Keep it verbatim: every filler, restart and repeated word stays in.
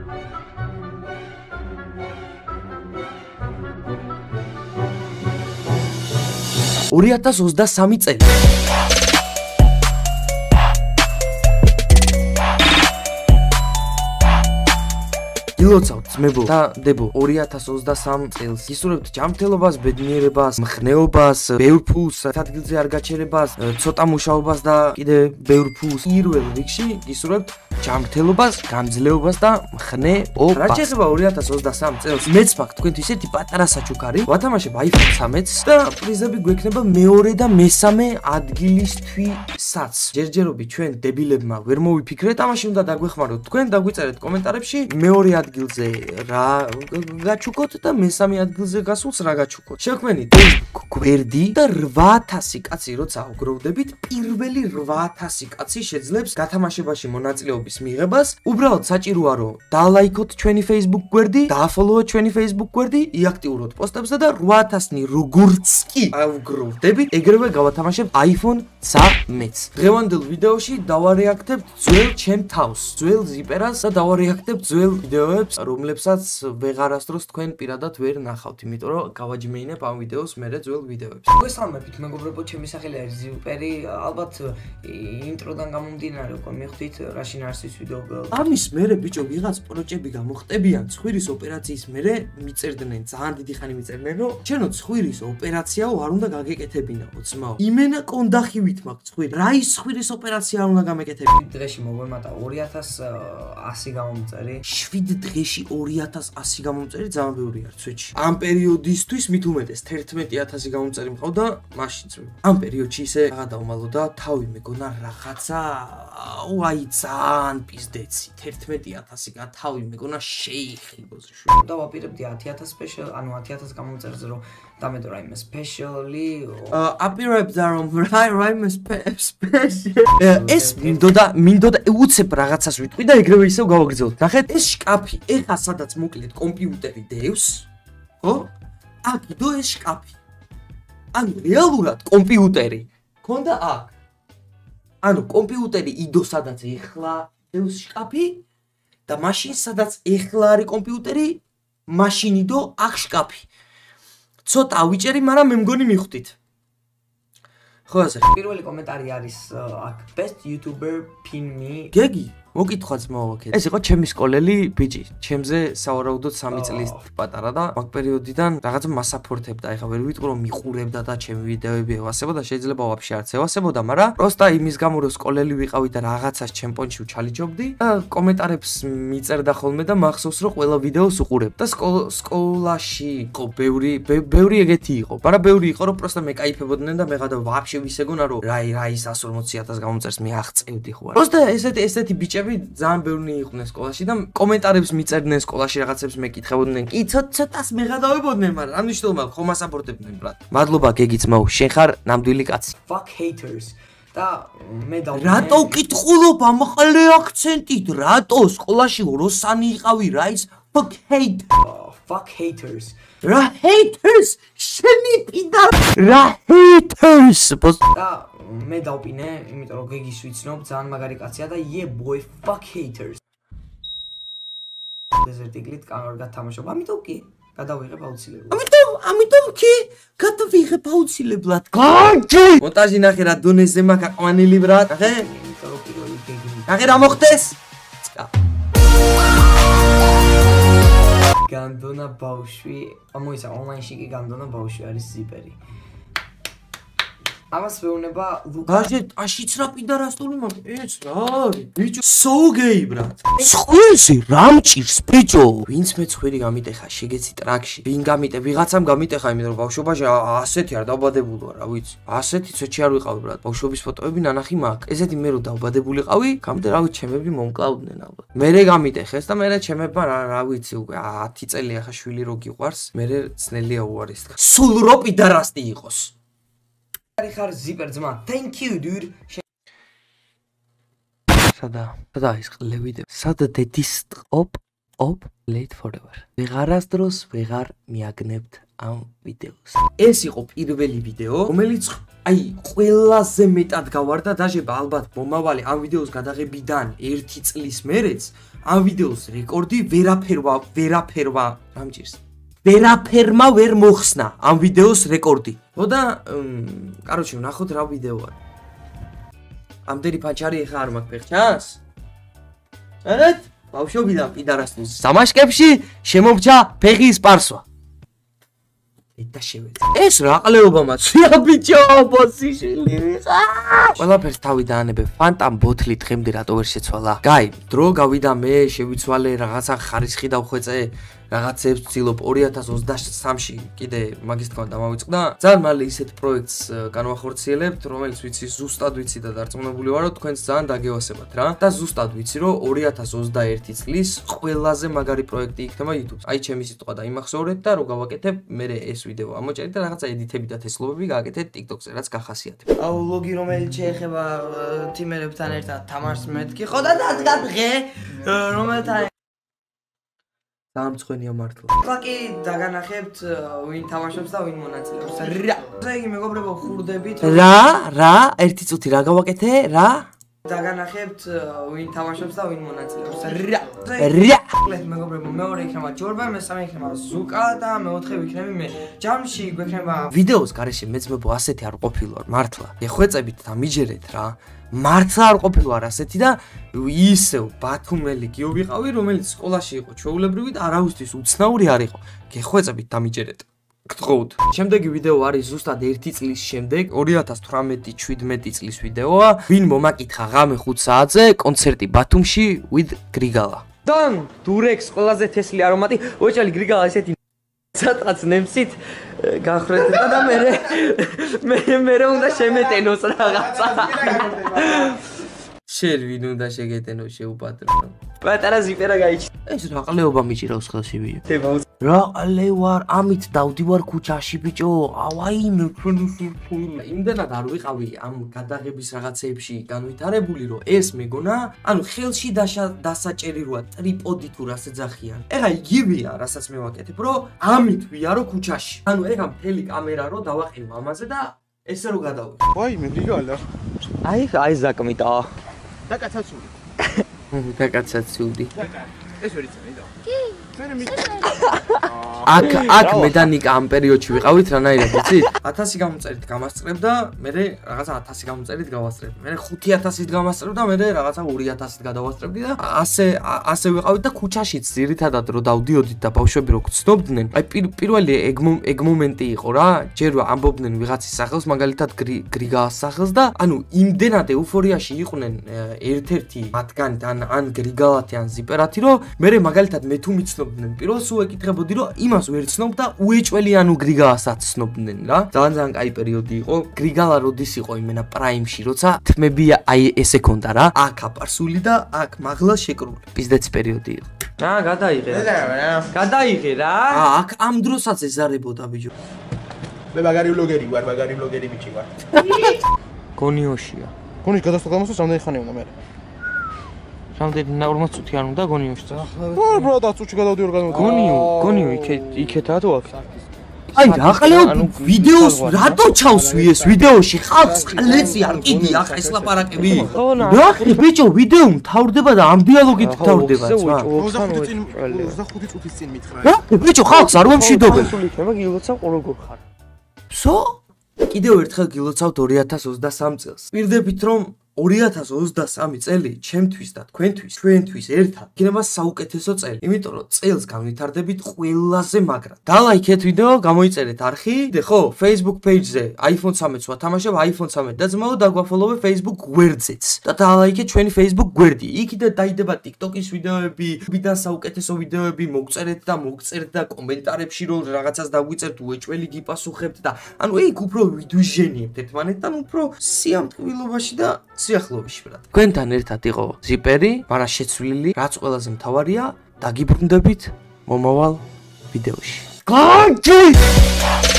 ორი ათას ოცდასამი წელი. ილოცავთ ძმებო და დებო ორი ათას ოცდასამ წელს გისურვებთ ჯანმრთელობას, ბედნიერებას, მხნეობას, ბევრ ფულს, ადგილზე არ გაჩერებას, ცოტა მუშაობას და კიდე ბევრ ფულს. პირველ რიგში გისურვებთ ჯანმრთელობას, გამძლეობას და მხნეობას. რაც შეეხება ორი ათას ოცდასამ წელს, მეც მაქვს თქვენთვის ერთი პატარა საჩუქარი. ვათამაშებ iPhone ცამეტს და პრიზები გვექნება მეორე და მესამე ადგილისთვისაც. ჯერჯერობით ჩვენ დებილებმა ვერ მოვიფიქრეთ, ამაში უნდა დაგვეხმაროთ თქვენ, დაგვიწერეთ კომენტარებში მეორე ადგილზე რა გაჩუქოთ და მესამე ადგილზე გასულს რა გაჩუქოთ. შევქმნით გვერდი და რვა ათასი კაცი როცა აუგროვდებით, პირველი რვა ათასი კაცი შეძლებს გათამაშებაში მონაწილეობის მიღებას. უბრალოდ საჭიროა რომ დალაიქოთ ჩვენი Facebook გვერდი, დააფოლოვოთ ჩვენი Facebook გვერდი, იაქტიუროთ პოსტებზე და რვა ათასნი როგორც კი აუგროვდებით, ეგრევე გავათამაშებთ iPhone ცამეტს. დღევანდელ ვიდეოში დავარეაქტებთ ძველ ჩემ თავს, ძველ ზიპერას და დავარეაქტებთ ძველ ვიდეოებს, რომლებსაც ვეღარასდროს თქვენ პირადად ვერ ნახავთ, იმიტომ რომ გავაჯმეინებ ამ ვიდეოს მერე ძველ ვიდეოებს. მოგესალმებით, მეგობრებო, ჩემი სახელი არის ზიპერი, ალბათ ინტროდან გამომდინარე უკვე მიხვდით რაშინ არის ის ვიდეო. ამის მერე ბიჭო ვიღაც პროჭები გამოხტებიან ცხვირის ოპერაციის მერე მიწერდნენ, ძალიან დიდი ხანი მიწერდნენ, რომ ჩვენო ცხვირის ოპერაციაო არ უნდა გაგეკეთებინაო ძმაო. იმენა კონდახივით მაქვს ცხვირი. რა ის ცხვირის ოპერაცია არ უნდა გამეკეთებინა? დღეში მოგვემატა ორი ათას ასი გამომწერი. შვიდ დღეში ორი ათას ასი გამომწერი ძალიან ბევრი არის ცუჩი. ამ პერიოდისთვის მით უმეტეს თერთმეტი ათასი გამომწერი მყავდა მაშინც. ამ პერიოდში ისე გადავმალო და თავი მეგონა რაღაცა აი ძალიან პიზდეცი. თერთმეტი ათასი გათავი მეგონა შეიხი ბოზიშვი. და ვაპირებდი ათი ათას სპეშალ, ანუ ათი ათას გამომწერზე რომ დამედო რაიმე სპეშალი. აპირებდა რომ რაიმე სპეშალი. ეს მინდოდა, მინდოდა უცებ რაღაცას ვიტყვი და ეგრევე ისევ გავაგრძელოთ. ნახეთ, ეს შკაფი, ეხა სადაც მოკლედ კომპიუტერი დევს, ხო? აქ დო ეს შკაფი. ანუ რეალურად კომპიუტერი ქონდა აქ. ანუ კომპიუტერი იდო სადაც ეხლა დევს შკაფი და მაშინ სადაც ეხლა არის კომპიუტერი, მაშინ იდო აქ შკაფი. ცოტა ავიჭერი, მაგრამ მე მგონი მიხვდით. ხო ასე. პირველი კომენტარი არის აქ best YouTuber pin me. გეგი მოკითხვა ძმაო, ეს იყო ჩემი სკოლელი ბიჭი. ჩემზე სავარაუდოდ სამი წლის პატარა და მაგ პერიოდიდან რაღაც მასაფორთებდა. ეხლა ვერ ვიტყვი რომ მიყურებდა და ჩემი ვიდეოები ევასებოდა, შეიძლება ვაფშე არც ევასებოდა, მაგრამ პროსტა იმის გამო რომ სკოლელი ვიყავი და რაღაცას ჩემპონში ვჩალიჯობდი და კომენტარებს მიწერდა ხოლმე და მახსოვს რომ ყველა ვიდეოს უყურებ. და სკოლაში იყო ბევრი ბევრი ეგეთი იყო, მაგრამ ბევრი იყო რომ პროსტა მეკაიფებოდნენ და მე გადა ვაფშე ვისეგონა რომ რა რა ის ას ორმოცი ათას გამომწერს მე აღწევდი ხო არა. პროსტა ესეთი ესეთი ბიჭი ძალიან ბევრი იყვნენ სკოლაში და კომენტარებს მიწერდნენ სკოლაში რაღაცებს მეკითხებოდნენ. კი ცოტას მეღადავებოდნენ, მაგრამ რა მნიშვნელობა ხომ ასაპორტებდნენ ბრატ. მადლობა გეგი ძმაო, შენ ხარ ნამდვილი კაცი. Fuck haters. და მე და რატო ვკითხულობ ამხალე აქცენტით? რატო სკოლაში როსანი იყავი რა ის fuck hate. Fuck haters. რა haters? შენი პიდა რა haters. და მე დავპინე, იმიტომ რომ გეგის ვიცნობ, ძალიან მაგარი კაცია და yeah boy fuck haters. დეზერტიგლით კამერა გათამაშობ. ამიტომ კი გადავიღებ აუცილებლად. ამიტომ, ამიტომ კი გადავიღებ აუცილებლად. გაიჯი! მონტაჟი ნახე რა დონეზე მაქვს აყვანილი ბრატ. ნახე? იმიტომ რომ პირველი გეგი. ნახე რა მოხდეს? წკა. განდონა ბავშვი, ამოიცა ონლაინში კი განდონა ბავშვი არის ზიპერი. ამას ვეუბნება ლუკა. ბაჟე, აშიც რა პიდარასტული მაქვს? ეს რა არის? ბიჭო, so gay ბრატ. ცხვირში რა მჭირს ბიჭო? ვინც მე ცხვირი გამიტეხა შეგეცი ტრაქში. ვინ გამიტე? ვიღაცამ გამიტეხა, იმიტომ რომ ბავშვობაში ასეთი არ დავბადებულო რა ვიცი. ასეთი ცოჩი არ ვიყავი ბრატ. ბავშვობის ფოტოები ნანახი მაქვს. ესეთი მე რო დავბადებულიყავი, გამიტე რა ვიცი, ჩემები მომკლავდნენ ალბათ. მერე გამიტეხეს და მერე ჩემებმა რა რა ვიცი უკვე ათი წელი ახლა შვილი რო გიყვარს, მერე ძნელია უარესდა. სულ რო პიდარასტი იყოს. ხარ ზიპერ ძმა. Thank you dude. სადა? სადა ის ყლევიდე? სადა დედის ოპ ოპ Late forever. ვეღარასდროს ვეღარ მიაგნებთ ამ ვიდეოს. ეს იყო პირველი ვიდეო, რომელიც აი ყველაზე მეტად გავარდა დაჟება ალბათ მომავალი ამ ვიდეოს გადაღებიდან ერთი წლის მერეც ამ ვიდეოს რეკორდი ვერაფერვა ვერაფერვა რამჭირს ვერაფერმა ვერ მოხსნა ამ ვიდეოს რეკორდი. ხო და კაროჩე ვნახოთ რა ვიდეოა. ამდენი ფანჩარი ეხა არ მაქვს ფეხჩას? არეთ? ბავშვობიდან პიდარასტუს სამაშკებში შემომჭა ფეხის პარსვა. და შევეძ. ეს რა ყლეობა მაცვია ბიჭო, ბოსიშვილი ვიყა. ყველაფერს თავი დაანებე ფანტამ ბოთლი დღემდე რატო ვერ შეცვალა? გაი, დრო გავიდა მე, შევიცვალე რაღაცა ხარისხი დავხვეწე, რაღაცებს ვცდილობ ორი ათას ოცდასამში კიდე მაგის თქვა დამავიწყდა. ძალიან მალე ისეთ პროექტს განვახორციელებთ, რომელიც ვიცი ზუსტად ვიცი და დარწმუნებული ვარო, თქვენს ძალიან დაგევასებათ რა. და ზუსტად ვიცი, რომ ორი ათას ოცდაერთი წლის ყველაზე მაგარი პროექტი იქნება YouTube-ს. აი ჩემი სიტყვა დაიმახსოვრეთ და რო გავაკეთებ, მე ეს ვიდეო ამოჭერეთ და რაღაცა ედიტები და თესლობები გააკეთეთ TikTok-ზე, რაც გახასიათებ. აუ ლოგი რომელიც შეეხება თიმერებთან ერთად თამაშს მეთქი, ხო და დადგა დღე რომელთან დამწვენია მართლა. ახლა კი დაგანახებთ ვინ თამაშობს და ვინ მონაწილეობს. რა. ესე იგი მეგობრებო ხურდებით. რა, რა, ერთი წუთი რა გავაკეთე? რა? დაგანახებთ ვინ თამაშობს და ვინ მონაწილეობს. რა. რა. ლეთ მეგობრებო, მეორე იქნება ჯორბა, მესამე იქნება ზუკა და მეოთხე ვიქნები მე. ჯამში გვექნება ვიდეოს გარეშე მეძმებო ასეთი არ ყოფილვარ, მართლა. ეხვეწებით და მიჯერეთ რა. მართლა არ ყოფილვარ ასეთი და ისევ ბათუმელი გიო ვიყავი, რომელიც სკოლაში იყო ჩვეულებრივი და არავისთვის უცნაური არ იყო. გეხვეწებით და მიჯერეთ. გთხოვთ. შემდეგი ვიდეო არის ზუსტად ერთი წლის შემდეგ, ორი ათას თვრამეტი შვიდმეტი წლის ვიდეოა. ვინ მომაკითხა ღამე ხუთ საათზე კონცერტი ბათუმში with გრიგალა. დონ დურექს ყველაზე თესლი არომატი, ოჭალი გრიგალა ესეთი სადღაც ნემსით გახრედა და მე მე მე უნდა შემეტენოს რაღაცა. შენ ვინ უნდა შეგეტენო შეუპატრონო. პატარა ზიპერა გაიჩი. ეს რა ყლეობა მიჭირავს ხელში ბიჭო. რა ყლევარ, ამით დავდივარ ქუჩაში ბიჭო. ავაი მექენი სურთული. იმდენად არ ვიყავი ამ გადაღების რაღაცეებში განვითარებული, რომ ეს მეგონა, ანუ ხელში დასაჭერი როა ტრიპოდი თუ რას ეძახიან. ეხა იგივეა, რასაც მე ვაკეთებ, რომ ამით ვიარო ქუჩაში. ანუ ეხა მთელი კამერა რო დავაყენო ამაზე და ესე რო გადავიდე. ვაი მე გიგალა. აი აი ზაკმიტა. და კაცაცული. და კაცაცული. ეს ვერ იცანი და. კი. მე მე აქ აქ მე და ნიკა ამ პერიოდში ვიყავით რანაირად იცით? ათასი გამომწერით გამასწრებ და მე რაღაცა ათასი გამომწერით გავასწრებ. მე ხუთი ათასით გამასწრებ და მე რაღაცა ორი ათასით გადავასწრებდი და ასე ასე ვიყავით და ქუჩაშიც ძირითადად რო დავდიოდით და ბავშვები რო გცნობდნენ. აი პირველი ეგ მომენტი იყო რა. ჯერ რო ამბობდნენ ვიღაცის სახელს, მაგალითად გრიგაას სახელს და ანუ იმდენად ეუფორიაში იყვნენ ერთ-ერთი მათგანი ან ან გრიგალათი ან ზიპერათი რომ მე მაგალითად მე თუ მიცნობდნენ პირველს უეკითხებოდი რომ იმას ვერ ცნობ და უეჭველი ანუ გრიგალასაც ცნობდნენ რა. ძალიან ძალიან კაი პერიოდი იყო. გრიგალა როდის იყო იმენა პრაიმში, როცა თმები აი ესე ქონდა რა. აქ აპარსული და აქ მაღლა შეკრული. პიზდეცი პერიოდი იყო. რა გადაიღე რა. გადაიღე რა. აა აქ ამ დროსაც ეზარებოდა ბიჭო. მე მაგარი ბლოგერი ვარ, მაგარი ბლოგერი ბიჭი ვარ. გონიოშია. გონი გადასწრა გამოსოს რამდენი ხანი უნდა მე? რამდენი ორმოც წუთი არ უნდა გონიოში წა. ვარ ბრატა წუთი გადავდი ორ გადმო. გონიო, გონიო იქე იქეთაა თუ აქ. აი რა ყლეო ვიდეოს რატო ჩავსვი ეს ვიდეოში ხალხს ყლეცი არ კიდი ახ ეს ლაპარაკები. რა ბიჭო ვიდეო მთავრდება და ამ დიალოგით მთავრდება რა. ოცდახუთი წინ ოცდახუთი წუთის წინ მითხრა. რა ბიჭო ხალხს არ ვამშვიდობენ. იქნება გილოცავ როგორ ხარ. სო? კიდევ ერთხელ გილოცავთ ორი ათას ოცდასამი წელს. პირდებით რომ ორი ათას ოცდასამი წელი ჩემთვის და თქვენთვის, ჩვენთვის ერთად იქნება საუკეთესო წელი. იმიტომ რომ წელს განვითარდებით ყველაზე მაგრად. დალაიქეთ ვიდეო, გამოიწერეთ არხი, ხო, Facebook page-ზე iPhone thirteen-ს ვათამაშებ, iPhone thirteen და ძმაო დაგვაფოლოვე Facebook გვერდზეც. და დალაიქეთ ჩვენი Facebook გვერდი. იქიდან დაიდება TikTok-ის ვიდეოები, ვიდან საუკეთესო ვიდეოები, მოგწერეთ და მოგწერთ და კომენტარებში რომ რაღაცას დაგვიწერთ, უეჭველი გიპასუხებთ და ანუ იქ უფრო ვიდვიჟენიებთ ერთმანეთთან, უფრო სიამტკბილობაში და სიახლოვეში ბრატ. თქვენთან ერთად იყო ზიპერი, მაგრამ შეცვლილი, რაც ყველაზე მთავარია, დაგიბრუნდებით მომავალ ვიდეოში. გაიჩი!